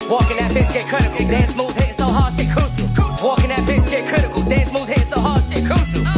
Walking that bitch get critical. Dance moves hitting so hard, shit crucial. Walking that bitch get critical. Dance moves hitting so hard, shit crucial.